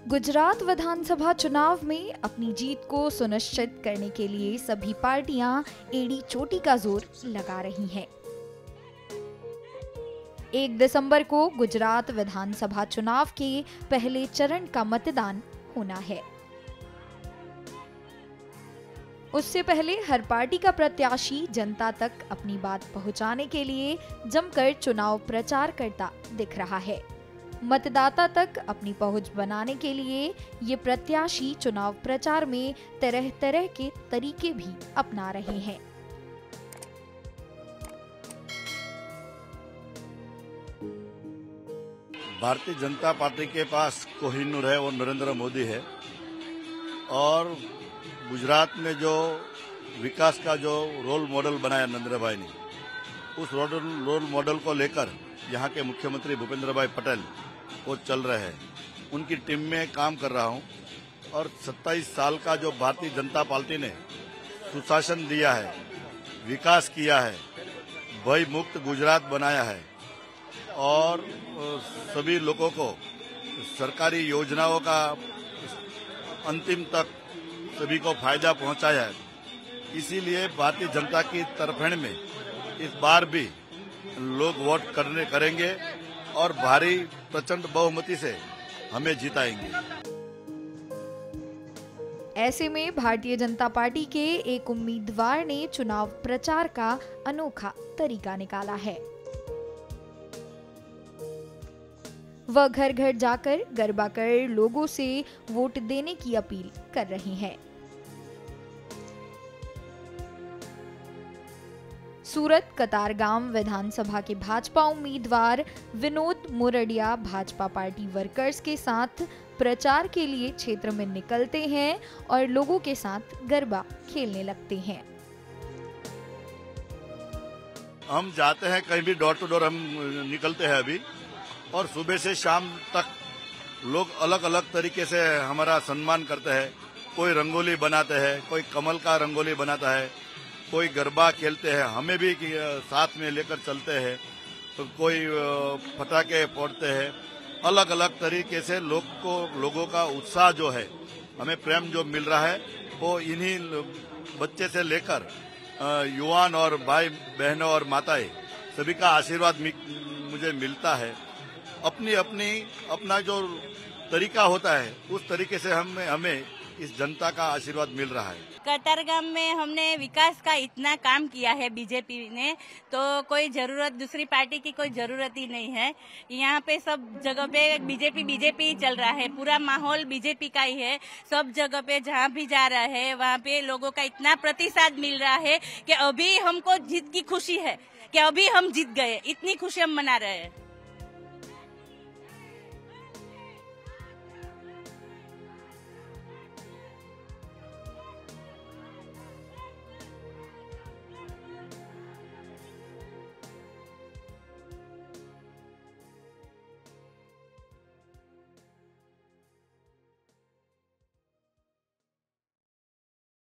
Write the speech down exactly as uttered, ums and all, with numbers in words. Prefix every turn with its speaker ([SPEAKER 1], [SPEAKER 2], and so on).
[SPEAKER 1] गुजरात विधानसभा चुनाव में अपनी जीत को सुनिश्चित करने के लिए सभी पार्टियां एड़ी चोटी का जोर लगा रही हैं। एक दिसंबर को गुजरात विधानसभा चुनाव के पहले चरण का मतदान होना है। उससे पहले हर पार्टी का प्रत्याशी जनता तक अपनी बात पहुंचाने के लिए जमकर चुनाव प्रचार करता दिख रहा है। मतदाता तक अपनी पहुंच बनाने के लिए ये प्रत्याशी चुनाव प्रचार में तरह तरह के तरीके भी अपना रहे हैं।
[SPEAKER 2] भारतीय जनता पार्टी के पास कोहिनूर है, वो नरेंद्र मोदी है। और गुजरात में जो विकास का जो रोल मॉडल बनाया नरेंद्र भाई ने, उस रोल मॉडल को लेकर यहाँ के मुख्यमंत्री भूपेंद्र भाई पटेल वो चल रहे हैं। उनकी टीम में काम कर रहा हूँ और सत्ताईस साल का जो भारतीय जनता पार्टी ने सुशासन दिया है, विकास किया है, भय मुक्त गुजरात बनाया है और सभी लोगों को सरकारी योजनाओं का अंतिम तक सभी को फायदा पहुंचाया है। इसीलिए भारतीय जनता की तरफेण में इस बार भी लोग वोट करने करेंगे और भारी प्रचंड बहुमती से हमें जिताएंगे।
[SPEAKER 1] ऐसे में भारतीय जनता पार्टी के एक उम्मीदवार ने चुनाव प्रचार का अनोखा तरीका निकाला है। वह घर घर जाकर गरबा कर लोगों से वोट देने की अपील कर रही हैं। सूरत कतारगाम विधानसभा के भाजपा उम्मीदवार विनोद मोरडिया भाजपा पार्टी वर्कर्स के साथ प्रचार के लिए क्षेत्र में निकलते हैं और लोगों के साथ गरबा खेलने लगते हैं।
[SPEAKER 2] हम जाते हैं कहीं भी, डोर टू डोर हम निकलते हैं अभी, और सुबह से शाम तक लोग अलग अलग तरीके से हमारा सम्मान करते हैं। कोई रंगोली बनाते हैं, कोई कमल का रंगोली बनाता है, कोई गरबा खेलते हैं, हमें भी साथ में लेकर चलते हैं, तो कोई पटाखे फोड़ते हैं। अलग अलग तरीके से लोग को लोगों का उत्साह जो है, हमें प्रेम जो मिल रहा है, वो इन्हीं बच्चे से लेकर युवान और भाई बहनों और माताएं सभी का आशीर्वाद मुझे मिलता है। अपनी अपनी अपना जो तरीका होता है, उस तरीके से हमें हमें इस जनता का आशीर्वाद मिल रहा है।
[SPEAKER 3] कतारगाम में हमने विकास का इतना काम किया है बीजेपी ने, तो कोई जरूरत दूसरी पार्टी की कोई जरूरत ही नहीं है। यहाँ पे सब जगह पे बीजेपी बीजेपी ही चल रहा है, पूरा माहौल बीजेपी का ही है। सब जगह पे जहाँ भी जा रहा है वहाँ पे लोगों का इतना प्रतिसाद मिल रहा है कि अभी हमको जीत की खुशी है, कि अभी हम जीत गए, इतनी खुशी हम मना रहे हैं।